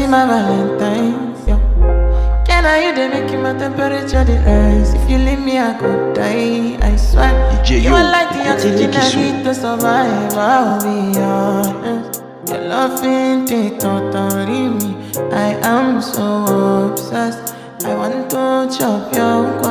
be my Valentine's, yeah. Can I you they making my temperature the rise? If you leave me, I could die, I swear. You are like the oxygen I need to survive, I'll be honest. Your loving thing totally me. I am so obsessed. I want to chop your